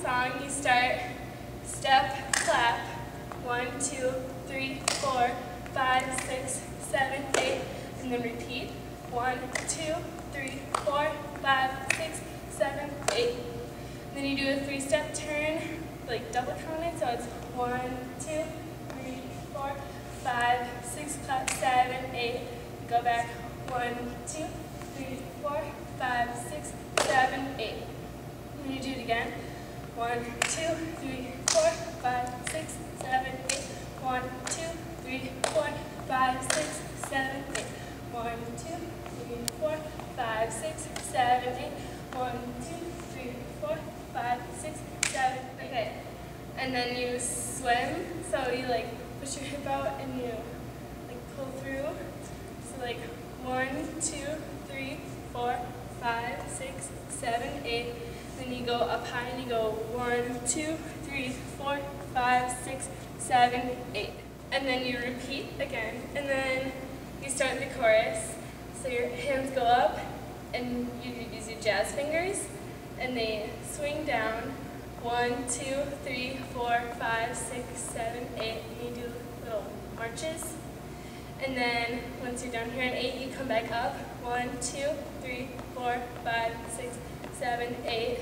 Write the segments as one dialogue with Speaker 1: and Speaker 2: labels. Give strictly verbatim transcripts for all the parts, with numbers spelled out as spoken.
Speaker 1: song, you start step, clap, one, two, three, four, five, six, seven, eight, and then repeat, one, two, three, four, five, six, seven, eight. Then you do a three-step turn, like double counted, so it's one, two, three, four, five, six, clap, seven, eight. Go back, one, two, three, four, five, six, seven, eight. Then you do it again, one, two, three, four, five, six, seven, eight. One, two, three, four, five, six, seven, eight. One, two, three, four, five, six, seven, eight. One, two, three, four, five, six, seven, eight. Okay. And then you swim, so you like push your hip out and you like pull through. So like one, two, three, four, five, six, seven, eight. Then you go up high and you go one, two, three, four, five, six, seven, eight. And then you repeat again. And then you start the chorus. So your hands go up and you use your jazz fingers and they swing down. One, two, three, four, five, six, seven, eight. And you do little marches. And then once you're down here at eight, you come back up. One, two, three, four, five, six, seven, eight.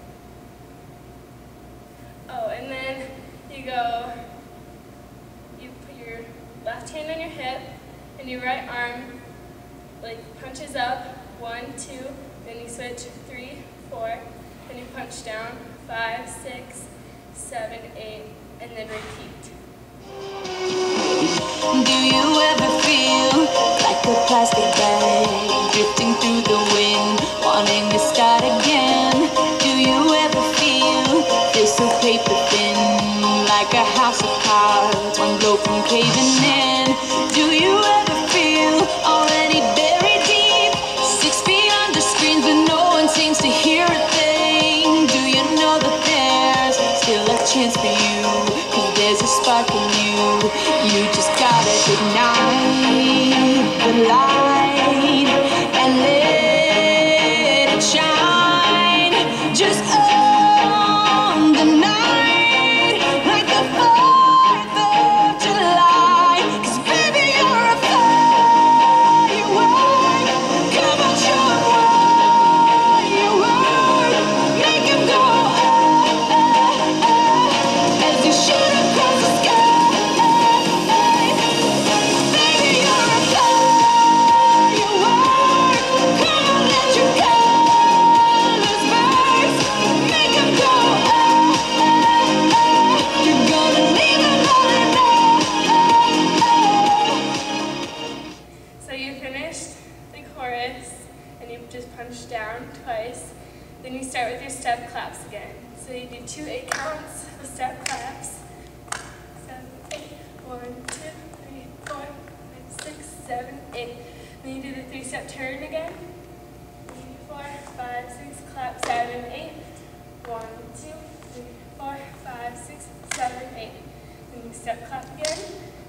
Speaker 1: Oh, and then you go, you put your left hand on your hip and your right arm like punches up. One, two, then you switch three, four, then you punch down. Five, six, seven, eight, and then repeat.
Speaker 2: Do you ever feel like a plastic bag drifting through the wind, wanting to start again? Do you ever feel this so paper thin, like a house of cards, one blow from caving in? Do you ever feel already buried deep, six feet under screens, but no one seems to hear a thing? Do you know that there's still a chance for you, 'cause there's a spark in you? You just gotta ignite the light and let it shine. Just own the night like the fourth of July. 'Cause baby, you're a firework. Come on, show 'em what you work. Make 'em go oh, oh, oh, as you shoot across the sky.
Speaker 1: Punch down twice. Then you start with your step claps again. So you do two eight counts of step claps. Seven, eight. One, two, three, four, five, six, seven, eight. Then you do the three step turn again. Three, four, five, six, clap, seven, eight. One, two, three, four, five, six, seven, eight. Then you step clap again.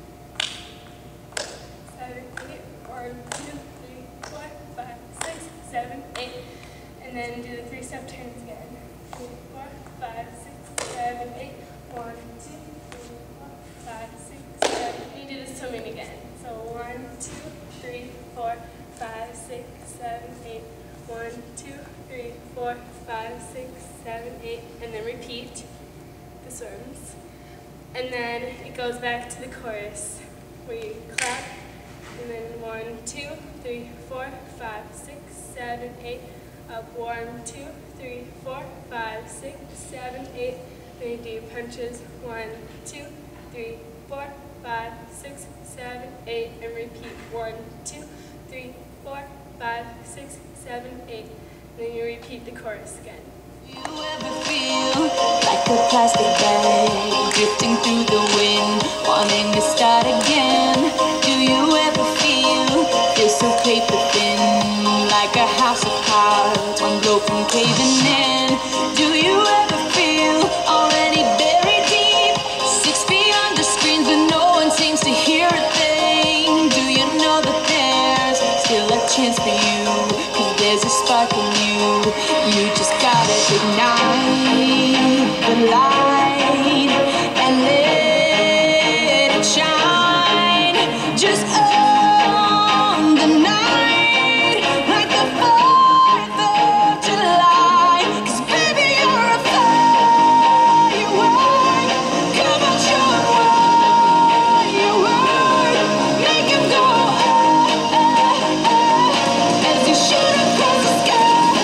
Speaker 1: Seven, eight. One, two, three, four, five, six, seven, eight, and then do the three-step turns again. Three, four, five, six, seven, eight. One, two, three, four, five, six, seven. And you do this swimming again. So one, two, three, four, five, six, seven, eight. One, two, three, four, five, six, seven, eight, and then repeat the swims. And then it goes back to the chorus where you clap. And then one, two, three, four, five, six, seven, eight. Up one, two, three, four, five, six, seven, eight. Then you do punches. One, two, three, four, five, six, seven, eight. And repeat. One, two, three, four, five, six, seven, eight. Then you repeat the chorus again.
Speaker 2: Do you ever feel like a plastic bag drifting through the wind, wanting to start again? Do you ever feel this so paper thin, like a house of cards, one blow from caving in? Do you ever feel already buried deep, six feet under screens, but no one seems to hear a thing? Do you know that there's still a chance for you, 'cause there's a spark in you? You just gotta ignite the light and let it shine. Just own the night like the fourth of July. 'Cause baby, you're a firework. Come on, show 'em what you worth. Make 'em go oh, oh, oh, as you shoot across the sky.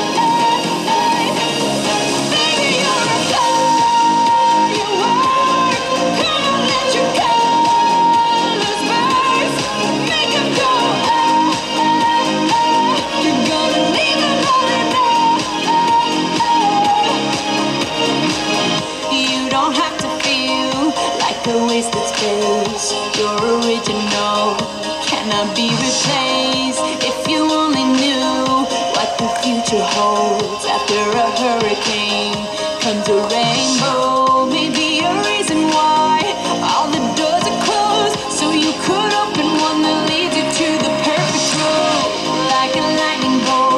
Speaker 2: Baby, you're a firework. Come on, let your colors burst. Make 'em go oh, oh, oh. You're gonna leave 'em all in awe. You don't have to feel like a wasted space. You're original, cannot be replaced. If you only knew what the future holds. After a hurricane comes a rainbow. Maybe a reason why all the doors are closed, so you could open one that leads you to the perfect road. Like a lightning bolt,